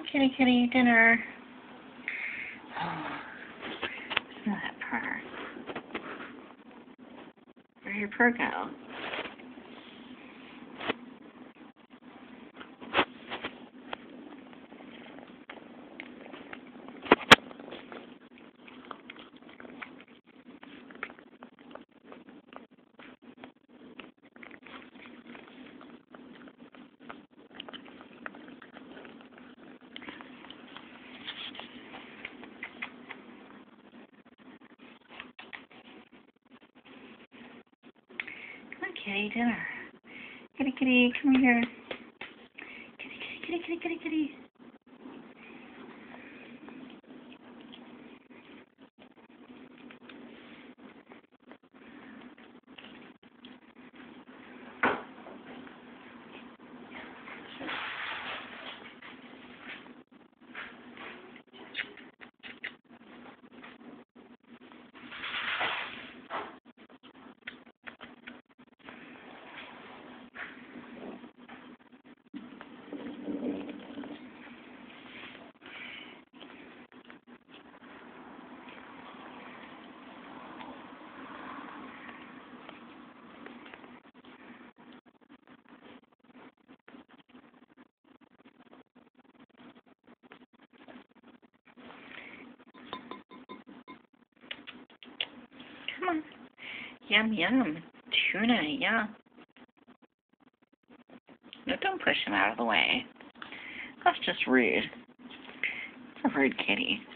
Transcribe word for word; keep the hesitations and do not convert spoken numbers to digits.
kitty, kitty, dinner. Oh, listen to that purr. Where'd your purr go? Come on, kitty, dinner. Kitty, kitty, come here. Kitty, kitty, kitty, kitty, kitty. Come on. Yum, yum. Tuna, yeah. No, don't push him out of the way. That's just rude. It's a rude kitty.